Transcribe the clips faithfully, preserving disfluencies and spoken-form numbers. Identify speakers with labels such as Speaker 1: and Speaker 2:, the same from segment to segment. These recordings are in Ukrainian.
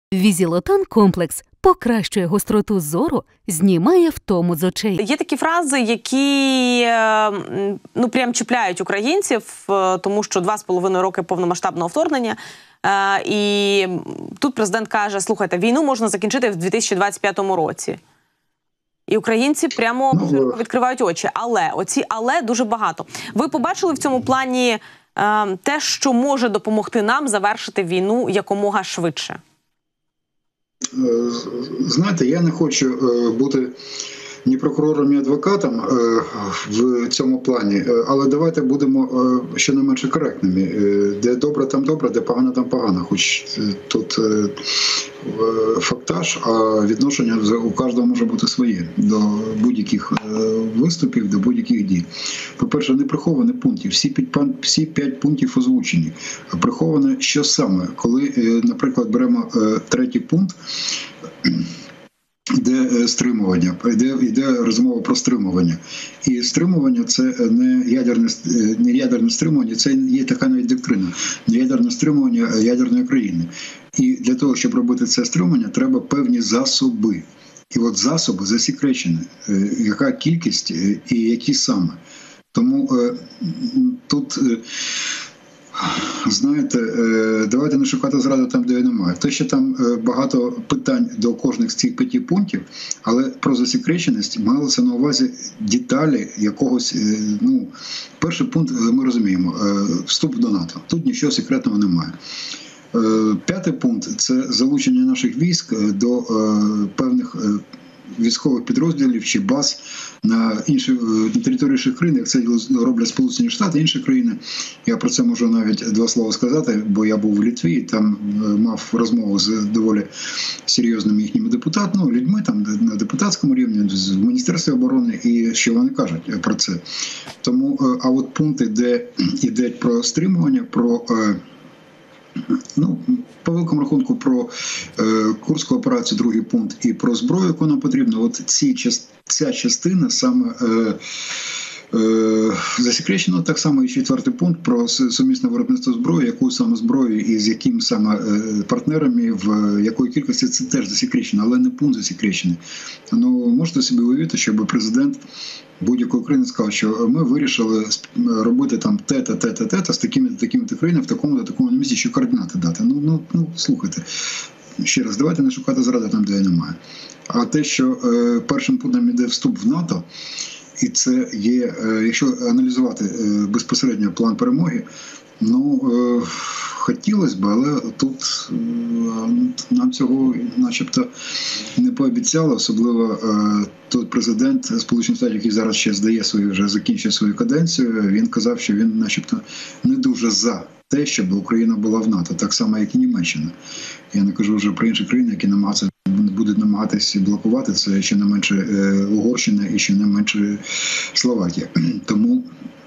Speaker 1: Візілотан комплекс покращує гостроту зору, знімає втому з очей.
Speaker 2: Є такі фрази, які ну прям чіпляють українців, тому що два з половиною роки повномасштабного вторгнення. І тут президент каже, слухайте, війну можна закінчити в дві тисячі двадцять п'ятому році. І українці прямо ну, відкривають очі. Але, оці але дуже багато. Ви побачили в цьому плані е, те, що може допомогти нам завершити війну якомога швидше?
Speaker 3: Знаєте, я не хочу бути ні прокурором, ні адвокатом в цьому плані, але давайте будемо щонайменше коректними. Де добре, там добре, де погано, там погано. Хоч тут фактаж, а відношення у кожного може бути своє до будь-яких виступів, до будь-яких дій. По-перше, не приховані пункти. Всі п'ять, всі п'ять пунктів озвучені. Приховане що саме? Коли, наприклад, беремо третій пункт, де стримування, йде, йде розмова про стримування. І стримування – це не ядерне, не ядерне стримування, це є така навіть доктрина. Не ядерне стримування ядерної країни. І для того, щоб робити це стримування, треба певні засоби. І от засоби засекречені. Яка кількість і які саме. Тому тут... Знаєте, давайте не шукати зраду там, де її немає. Те, що там багато питань до кожних з цих п'яти пунктів, але про засекреченість малося на увазі деталі якогось, ну, перший пункт ми розуміємо, вступ до НАТО. Тут нічого секретного немає. П'ятий пункт – це залучення наших військ до певних військових підрозділів чи баз на інші на території інших країн, як це роблять Сполучені Штати, інші країни. Я про це можу навіть два слова сказати, бо я був в Литві і там мав розмову з доволі серйозними їхніми депутатами, ну, людьми там на депутатському рівні, в Міністерстві оборони, і що вони кажуть про це. Тому, а от пункти, де йдуть про стримування, про ну, по великому рахунку про е, Курську операцію, другий пункт, і про зброю, яку нам потрібно, от ці, ця частина саме е, е, засекречена, так само і четвертий пункт про сумісне виробництво зброї, яку саме зброю і з якими саме е, партнерами, в якої кількості, це теж засекречено, але не пункт засекречений. Ну, можете собі уявити, щоб президент будь-якої країни сказав, що ми вирішили робити там те-та, те-та, те-та з такими такими країнами в такому-то такому місці, що координати дати. Ну, ну, ну, слухайте, ще раз, давайте не шукати зради там, де її немає. А те, що е, першим пунктом йде вступ в НАТО, і це є, е, якщо аналізувати е, безпосередньо план перемоги, ну, е, хотілося б, але тут е, нам цього начебто не пообіцяли, особливо е, той президент Сполучених Штатів, який зараз ще здає свою, вже закінчив свою каденцію, він казав, що він начебто не дуже за те, щоб Україна була в НАТО, так само, як і Німеччина. Я не кажу вже про інші країни, які намагаються, будуть намагатися блокувати, це ще не менше е, Угорщина і ще не менше Словакія. Тому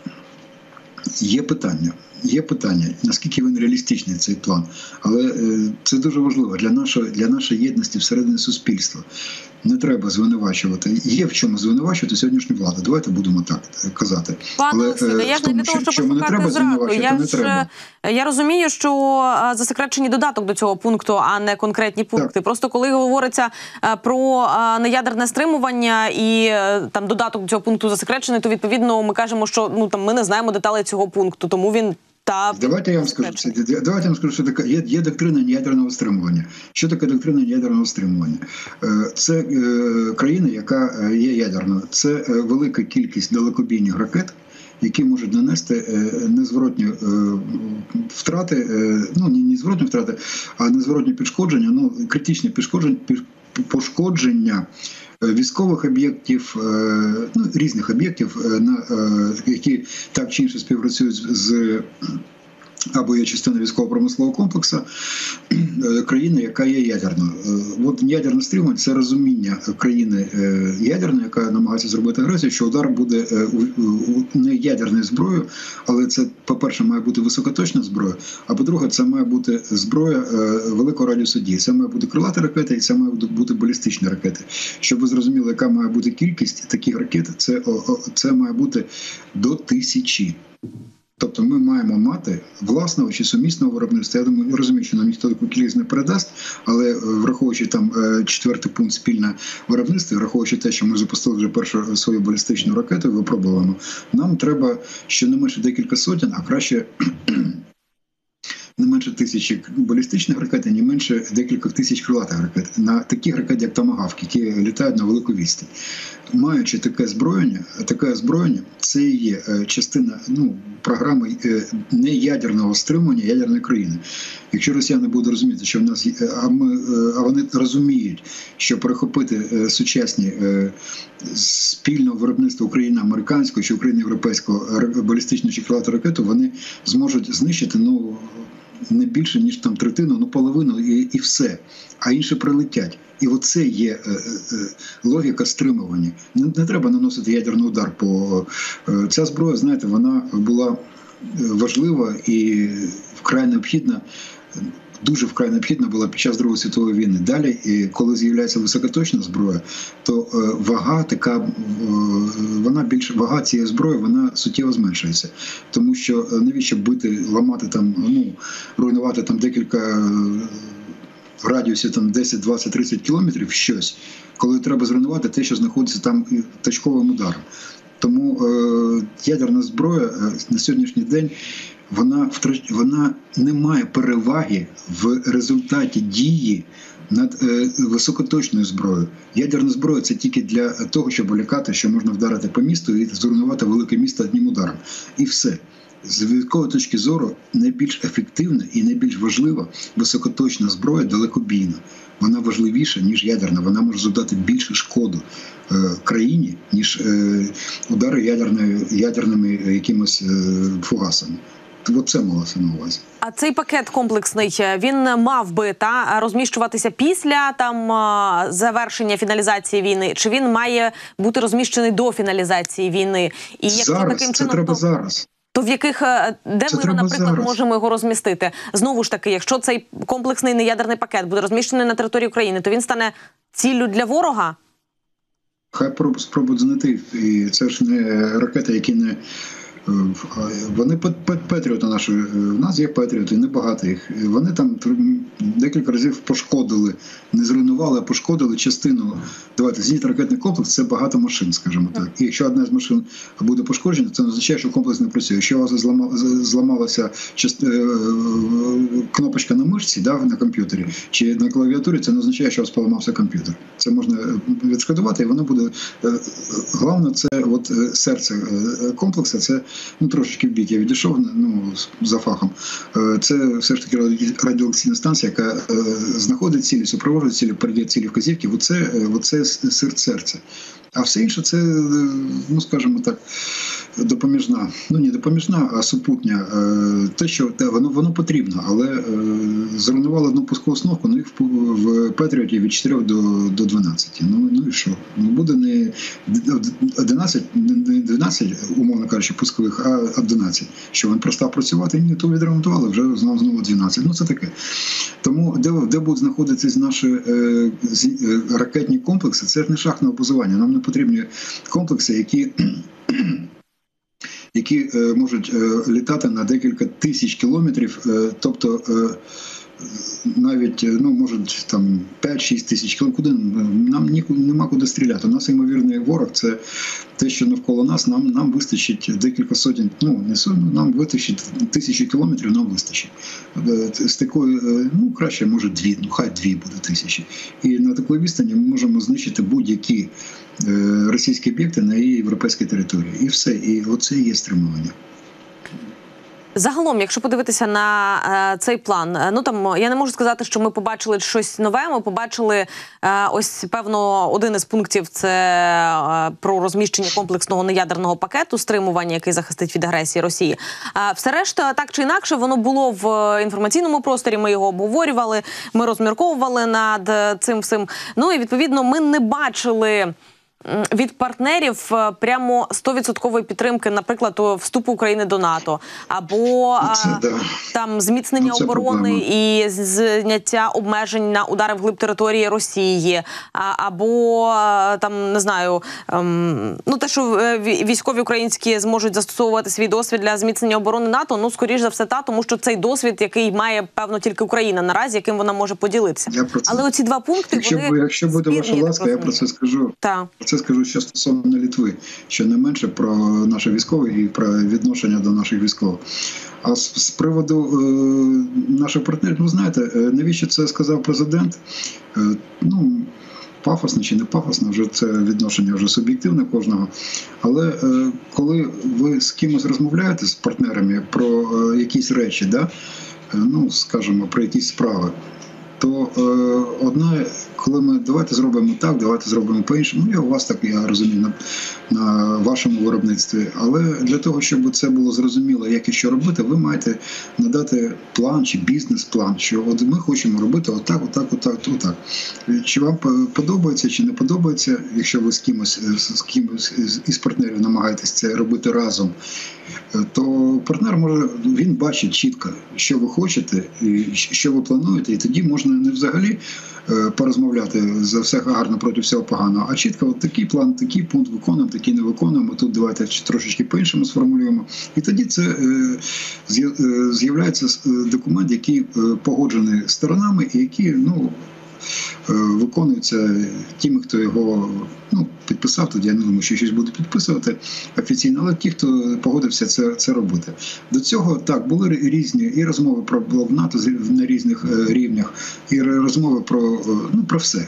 Speaker 3: є питання. Є питання, наскільки він реалістичний, цей план. Але е, це дуже важливо для нашої, для нашої єдності всередині суспільства. Не треба звинувачувати. Є в чому звинувачувати сьогоднішню владу. Давайте будемо так казати.
Speaker 2: Пане Олексійне, я ж не для того, щоб шукати зраду. Я, ж, я розумію, що засекречений додаток до цього пункту, а не конкретні пункти. Так. Просто коли говориться про неядерне стримування і там додаток до цього пункту засекречений, то відповідно ми кажемо, що ну там ми не знаємо деталей цього пункту, тому він Та...
Speaker 3: Давайте я вам скажу, давайте я вам скажу, що таке є, є доктрина неядерного стримування. Що таке доктрина неядерного стримування? Це е, країна, яка є ядерною. Це велика кількість далекобійних ракет, які можуть нанести е, незворотні е, втрати, е, ну не незворотні втрати, а незворотні пошкодження, ну критичні пошкодження, пошкодження військових об'єктів, ну, різних об'єктів, які так чи інше співпрацюють з або є частиною військово-промислового комплексу країни, яка є ядерною. От ядерне стримування – це розуміння країни ядерної, яка намагається зробити агресію, що удар буде не ядерною зброєю, але це, по-перше, має бути високоточна зброя, а по-друге, це має бути зброя великого радіусу дії. Це має бути крилаті ракети і це має бути балістичні ракети. Щоб ви зрозуміли, яка має бути кількість таких ракет, це, це має бути до тисячі. Тобто ми маємо мати власного чи сумісного виробництва. Я думаю, я розумію, що нам ніхто таку кількість не передасть, але враховуючи там четвертий пункт спільне виробництво, враховуючи те, що ми запустили вже першу свою балістичну ракету, випробуємо, нам треба щонайменше декілька сотень, а краще не менше тисячі балістичних ракет, і не менше декілька тисяч крилатих ракет. На таких ракет, як Томагавк, які літають на велику відстань. Маючи таке озброєння, таке озброєння, це і є частина ну, програми неядерного стримування ядерної країни. Якщо росіяни будуть розуміти, що в нас є, а, ми, а вони розуміють, що перехопити сучасні спільного виробництва України-американського чи України-європейського балістичного чи крилату ракету, вони зможуть знищити ну, не більше, ніж там третину, ну половину і, і все. А інше прилетять. І оце є е, е, логіка стримування. Не, не треба наносити ядерний удар по... Е, ця зброя, знаєте, вона була важлива і вкрай необхідна, дуже вкрай необхідна була під час Другої світової війни. Далі, і коли з'являється високоточна зброя, то е, вага така, е, вона більше, вага цієї зброї, вона суттєво зменшується. Тому що навіщо бити, ламати там, ну, руйнувати там декілька в радіусі там десять, двадцять, тридцять кілометрів щось, коли треба зруйнувати те, що знаходиться там точковим ударом. Тому е, ядерна зброя е, на сьогоднішній день вона, вона не має переваги в результаті дії над е, високоточною зброєю. Ядерна зброя – це тільки для того, щоб лякати, що можна вдарити по місту і зруйнувати велике місто одним ударом. І все. З військової точки зору найбільш ефективна і найбільш важлива високоточна зброя далекобійна. Вона важливіша, ніж ядерна. Вона може завдати більше шкоду е, країні, ніж е, удари ядерними, ядерними якимось е, фугасами. Оце малося на увазі.
Speaker 2: А цей пакет комплексний, він мав би та розміщуватися після там завершення фіналізації війни, чи він має бути розміщений до фіналізації війни? І якщо
Speaker 3: зараз,
Speaker 2: таким чином,
Speaker 3: це треба
Speaker 2: то...
Speaker 3: зараз.
Speaker 2: То в яких, де
Speaker 3: це
Speaker 2: ми, наприклад,
Speaker 3: зараз.
Speaker 2: можемо його розмістити? Знову ж таки, якщо цей комплексний неядерний пакет буде розміщений на території України, то він стане ціллю для ворога?
Speaker 3: Хай спробують знайти. І це ж не ракети, які не... Вони патріоти наші, в нас є патріоти, небагато їх. Вони там декілька разів пошкодили, не зруйнували, а пошкодили частину. Давайте, зенітно-ракетний комплекс – це багато машин, скажімо так. І якщо одна з машин буде пошкоджена, це не означає, що комплекс не працює. Якщо у вас зламалася кнопочка на мишці, да, на комп'ютері, чи на клавіатурі, це не означає, що у вас поламався комп'ютер. Це можна відшкодувати, і воно буде... Головне, це от серце комплексу, це ну, трошечки в бік я відійшов, ну, за фахом. Це все ж таки радіолокаційна станція, яка знаходить цілі, супроводжує цілі, передає цілі вказівки. Оце, оце серце. А все інше це, ну, скажімо так, допоміжна. Ну, не допоміжна, а супутня. Те, що воно, воно потрібно, але зруйнували одну пускову установку, ну, їх в Петріоті від чотирьох до дванадцяти. Ну, ну і що? Ну, буде не одинадцять, не дванадцять, умовно кажучи, пускових, а одинадцять. Що він перестав працювати? Ні, то відремонтували, вже знову, знову дванадцять. Ну, це таке. Тому де, де будуть знаходитися наші е, ракетні комплекси, це ж не шахтне базування. Нам не потрібні комплекси, які... які е, можуть е, літати на декілька тисяч кілометрів, е, тобто е, навіть, ну, можуть там п'ять-шість тисяч кілометрів, куди нам нікуди, нема куди стріляти. У нас ймовірний ворог – це те, що навколо нас, нам, нам вистачить декілька сотень, ну, не сотень, нам вистачить тисячі кілометрів, нам вистачить. З такої, ну, краще, може, дві, ну, хай дві буде тисячі. І на такій відстані ми можемо знищити будь-які російські об'єкти на її європейській території. І все. І оце і є стримування.
Speaker 2: Загалом, якщо подивитися на е, цей план, ну там я не можу сказати, що ми побачили щось нове. Ми побачили е, ось певно один із пунктів – це е, про розміщення комплексного неядерного пакету стримування, який захистить від агресії Росії. Е, все решта, так чи інакше, воно було в інформаційному просторі. Ми його обговорювали, ми розмірковували над цим всім. Ну і відповідно ми не бачили від партнерів прямо сто відсотків підтримки, наприклад, вступу України до НАТО, або
Speaker 3: це, да.
Speaker 2: там зміцнення ну, оборони проблема. І зняття обмежень на удари вглиб території Росії, або там, не знаю, ну те, що військові українські зможуть застосовувати свій досвід для зміцнення оборони НАТО, ну, скоріш за все, та, тому що цей досвід, який має, певно, тільки Україна наразі, яким вона може поділитися. Але оці два пункти,
Speaker 3: якщо,
Speaker 2: вони...
Speaker 3: Якщо буде ваша ласка, я про це скажу.
Speaker 2: Так.
Speaker 3: Це скажу, що стосовно Литви, що не менше про наші військові і про відношення до наших військових. А з, з приводу е, наших партнерів, ну знаєте, навіщо це сказав президент? Е, ну, пафосно чи не пафосно, вже це відношення вже суб'єктивне кожного. Але е, коли ви з кимось розмовляєте, з партнерами про е, якісь речі, да? е, ну, скажімо, про якісь справи, то е, одне, коли ми давайте зробимо так, давайте зробимо по-іншому, ну я у вас так, я розумію, на, на вашому виробництві, але для того, щоб це було зрозуміло, як і що робити, ви маєте надати план чи бізнес-план, що от ми хочемо робити отак, отак, отак, отак. Чи вам подобається, чи не подобається, якщо ви з кимось, з кимось із партнерів намагаєтесь це робити разом, то партнер може, він бачить чітко, що ви хочете, і що ви плануєте, і тоді можна не взагалі порозмовляти за все гарно проти всього поганого, а чітко от такий план, такий пункт виконуємо, такий не виконуємо, тут давайте трошечки по-іншому сформулюємо. І тоді це з'являється документ, який погоджений сторонами і який, ну, виконується тими, хто його ну, підписав, тоді я не думаю, що щось буде підписувати офіційно, але ті, хто погодився це, це робити. До цього, так, були різні і розмови про блок НАТО на різних рівнях, і розмови про, ну, про все,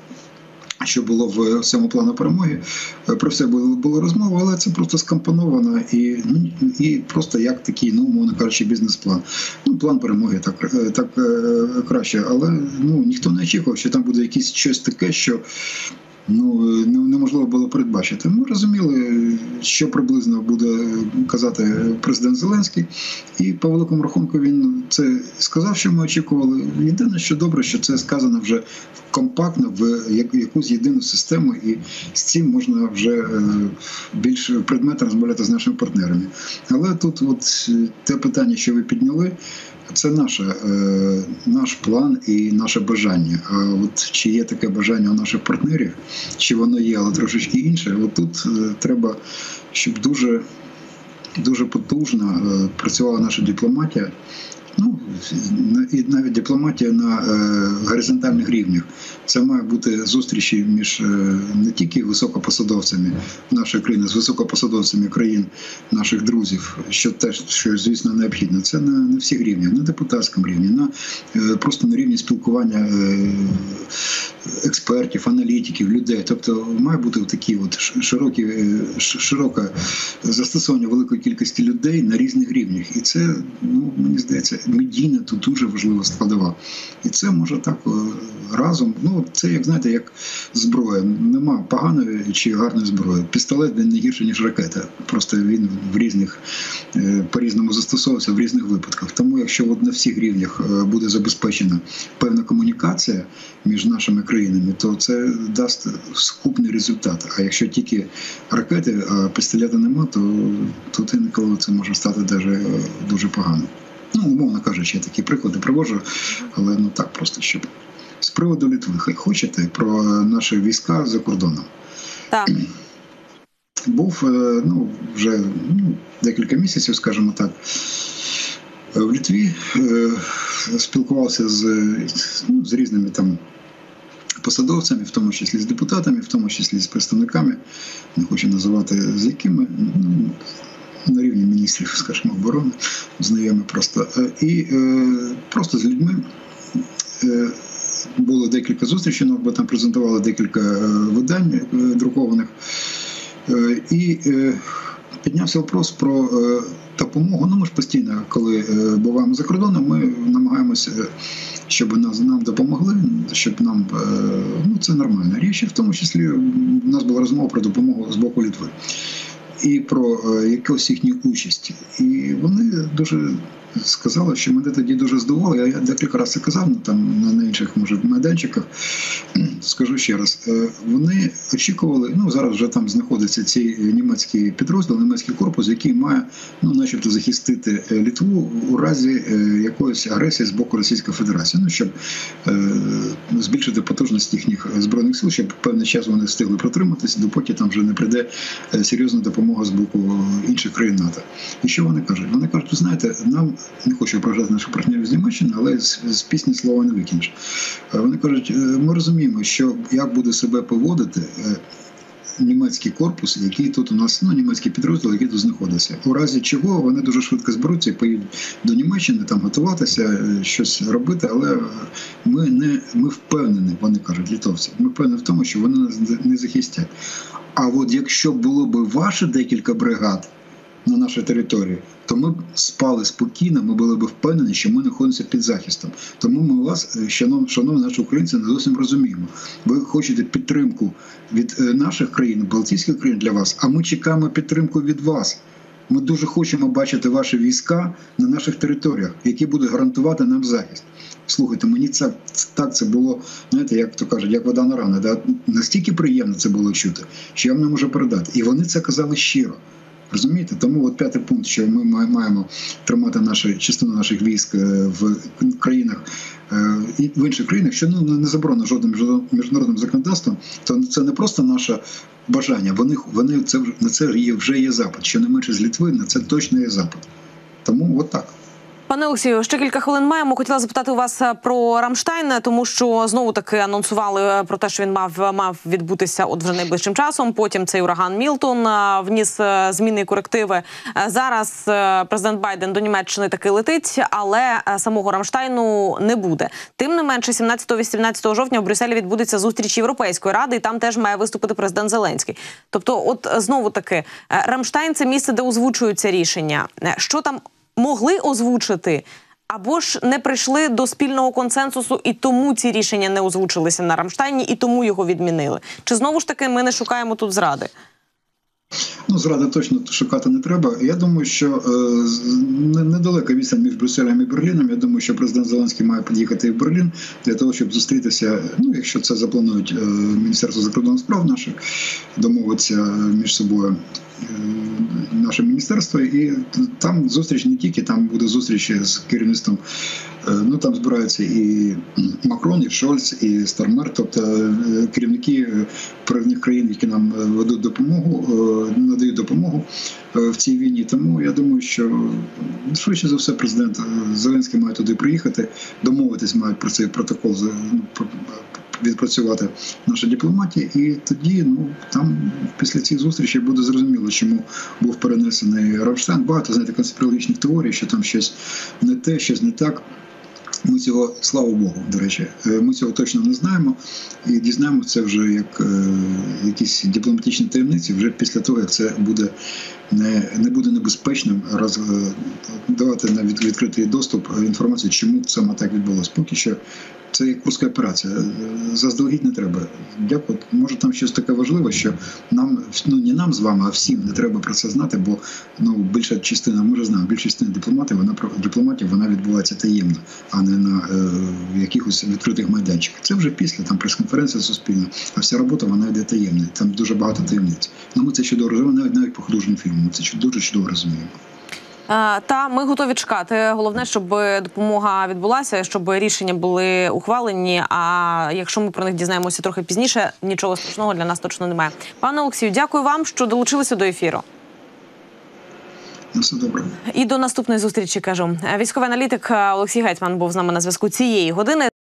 Speaker 3: що було в цьому плану перемоги. Про все було, було розмова, але це просто скомпоновано і, ну, і просто як такий, ну, умовно кажучи, бізнес-план. Ну, план перемоги так, так краще, але ну, ніхто не очікував, що там буде якесь щось таке, що ну, неможливо було передбачити. Ми розуміли, що приблизно буде казати президент Зеленський, і по великому рахунку він це сказав, що ми очікували. Єдине, що добре, що це сказано вже компактно в якусь єдину систему, і з цим можна вже більш предметно розмовляти з нашими партнерами. Але тут от те питання, що ви підняли, це наше, наш план і наше бажання. А от чи є таке бажання у наших партнерів, чи воно є, але трошечки інше, от тут треба, щоб дуже, дуже потужно працювала наша дипломатія, ну, і навіть дипломатія на горизонтальних рівнях. Це має бути зустрічі між не тільки високопосадовцями нашої країни, з високопосадовцями країн наших друзів, що теж, що, звісно, необхідно. Це на, на всіх рівнях, на депутатському рівні, на, просто на рівні спілкування експертів, аналітиків, людей. Тобто має бути такі от широкі, широке застосування великої кількості людей на різних рівнях. І це, ну, мені здається, медійна тут дуже важлива складова. І це може так разом, ну, це, як знаєте, як зброя. Нема поганої чи гарної зброї. Пістолет, він не гірше, ніж ракета. Просто він в різних, по-різному застосовується в різних випадках. Тому, якщо от на всіх рівнях буде забезпечена певна комунікація між нашими країнами, то це дасть скупний результат. А якщо тільки ракети, а пістолета нема, то тут інколи це може стати даже дуже погано. Ну, умовно кажучи, я такі приклади приводжу, але ну так просто, щоб... З приводу Литви, хай хочете, про наші війська за кордоном.
Speaker 2: Так.
Speaker 3: Був, ну, вже ну, декілька місяців, скажімо так, в Литві, спілкувався з, ну, з різними там посадовцями, в тому числі з депутатами, в тому числі з представниками, не хочу називати з якими, ну, на рівні міністрів, скажімо, оборони, знайомі просто. І просто з людьми було декілька зустрічей, бо там презентували декілька видань друкованих. І піднявся вопрос про допомогу. Ну, ми ж постійно, коли буваємо за кордоном, ми намагаємося, щоб нас, нам допомогли, щоб нам, ну, це нормальна річ. І в тому числі у нас була розмова про допомогу з боку Литви. І про якусь їхню участь. І вони дуже сказали, що мене тоді дуже здивувало. Я декілька разів це казав, ну, там на інших, може, майданчиках, скажу ще раз, вони очікували, ну зараз вже там знаходиться цей німецький підрозділ, німецький корпус, який має, ну, начебто, захистити Литву у разі якоїсь агресії з боку Російської Федерації, ну, щоб збільшити потужність їхніх збройних сил, щоб певний час вони встигли протриматися, допоки там вже не прийде серйозна допомога з боку інших країн НАТО. І що вони кажуть? Вони кажуть, ви знаєте, нам, не хочу ображати наших партнерів з Німеччини, але з, з пісні слова не викинеш. Вони кажуть, ми розуміємо, що як буде себе поводити німецький корпус, який тут у нас, ну, німецький підрозділ, який тут знаходиться. У разі чого вони дуже швидко зберуться і поїдуть до Німеччини, там готуватися, щось робити, але ми не ми впевнені, вони кажуть, литовці, ми впевнені в тому, що вони нас не захистять. А от якщо було б ваше декілька бригад на нашій території, то ми б спали спокійно, ми були б впевнені, що ми знаходимося під захистом. Тому ми вас, шановні наші українці, не зовсім розуміємо. Ви хочете підтримку від наших країн, Балтійських країн для вас, а ми чекаємо підтримку від вас. Ми дуже хочемо бачити ваші війська на наших територіях, які будуть гарантувати нам захист. Слухайте, мені це, так це було, знаєте, як то кажуть, як вода на рани. Да? Настільки приємно це було чути, що я вам не можу передати. І вони це казали щиро. Розумієте? Тому от п'ятий пункт, що ми маємо тримати наші, частину наших військ в країнах, і в інших країнах, що, ну, не заборонено жодним міжнародним законодавством, то це не просто наше бажання, вони, вони це, на це є, вже є запит, що не менше з Литви, на це точно є запит. Тому от так.
Speaker 2: Пане Олексію, ще кілька хвилин маємо. Хотіла запитати у вас про Рамштайн, тому що знову-таки анонсували про те, що він мав, мав відбутися от вже найближчим часом. Потім цей ураган Мілтон вніс зміни і корективи. Зараз президент Байден до Німеччини таки летить, але самого Рамштайну не буде. Тим не менше, сімнадцятого-вісімнадцятого жовтня в Брюсселі відбудеться зустріч Європейської ради, і там теж має виступити президент Зеленський. Тобто, от знову-таки, Рамштайн – це місце, де озвучуються рішення. Що там могли озвучити, або ж не прийшли до спільного консенсусу, і тому ці рішення не озвучилися на Рамштайні, і тому його відмінили? Чи знову ж таки ми не шукаємо тут зради?
Speaker 3: Ну, зради точно шукати не треба. Я думаю, що е, недалека відстань між Брюсселем і Берліном. Я думаю, що президент Зеленський має під'їхати в Берлін для того, щоб зустрітися, ну, якщо це запланують е, Міністерство закордонних справ наших, домовитися між собою наше міністерство, і там зустріч не тільки, там буде зустріч з керівництвом, ну там збираються і Макрон, і Шольц, і Стармер, тобто керівники провідних країн, які нам ведуть допомогу, надають допомогу в цій війні. Тому я думаю, що швидше за все президент Зеленський має туди приїхати, домовитись мають про цей протокол, відпрацювати наша дипломатія, і тоді, ну, там після цих зустрічей буде зрозуміло, чому був перенесений Рамштайн. Багато, знаєте, конспірологічних теорій, що там щось не те, щось не так. Ми цього, слава Богу, до речі, ми цього точно не знаємо і дізнаємося це вже як е, якісь дипломатичні таємниці, вже після того, як це буде не, не буде небезпечним роз, давати на від, відкритий доступ інформацію, чому саме так відбулося. Поки що це як курська операція. Заздалегідь не треба. Дякую. Може там щось таке важливе, що нам, ну не нам з вами, а всім не треба про це знати, бо ну більша частина, ми вже знаємо, більша частина дипломатів, вона дипломатів, вона відбувається таємно, а не на е, якихось відкритих майданчиках. Це вже після, там прес-конференція суспільна, а вся робота вона йде таємна. Там дуже багато таємниць. Ну ми це чудово розуміємо, навіть навіть по художнім фільмам. Ми це дуже чудово розуміємо.
Speaker 2: Та ми готові чекати. Головне, щоб допомога відбулася, щоб рішення були ухвалені. А якщо ми про них дізнаємося трохи пізніше, нічого страшного для нас точно немає. Пане Олексію, дякую вам, що долучилися до ефіру.
Speaker 3: Все добре.
Speaker 2: І до наступної зустрічі, кажу. Військовий аналітик Олексій Гетьман був з нами на зв'язку цієї години.